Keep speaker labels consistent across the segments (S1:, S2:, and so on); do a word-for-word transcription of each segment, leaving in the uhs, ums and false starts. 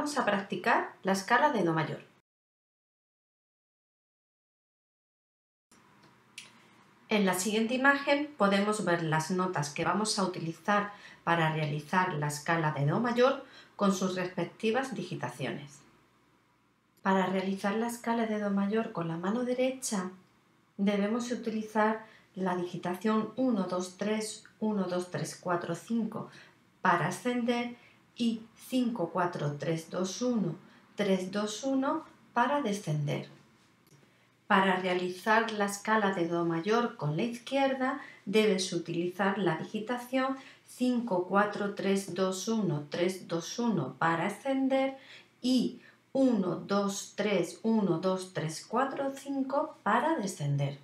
S1: vamos a practicar la escala de Do mayor. En la siguiente imagen podemos ver las notas que vamos a utilizar para realizar la escala de Do mayor con sus respectivas digitaciones. Para realizar la escala de Do mayor con la mano derecha debemos utilizar la digitación uno, dos, tres, uno, dos, tres, cuatro, cinco para ascender y cinco, cuatro, tres, dos, uno, tres, dos, uno para descender. Para realizar la escala de Do mayor con la izquierda debes utilizar la digitación cinco, cuatro, tres, dos, uno, tres, dos, uno para ascender y uno, dos, tres, uno, dos, tres, cuatro, cinco para descender.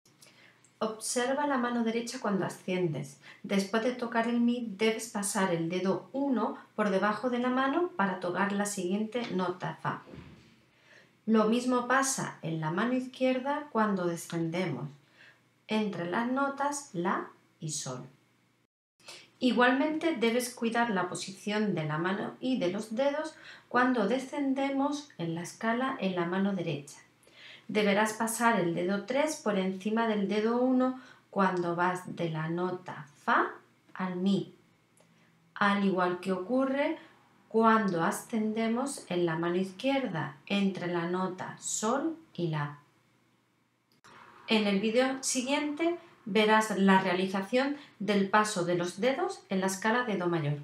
S1: Observa la mano derecha cuando asciendes. Después de tocar el Mi debes pasar el dedo uno por debajo de la mano para tocar la siguiente nota Fa. Lo mismo pasa en la mano izquierda cuando descendemos, entre las notas La y Sol. Igualmente debes cuidar la posición de la mano y de los dedos cuando descendemos en la escala en la mano derecha. Deberás pasar el dedo tres por encima del dedo uno cuando vas de la nota Fa al Mi, al igual que ocurre cuando ascendemos en la mano izquierda entre la nota Sol y La. En el vídeo siguiente verás la realización del paso de los dedos en la escala de Do mayor.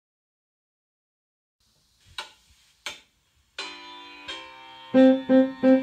S2: Thank you.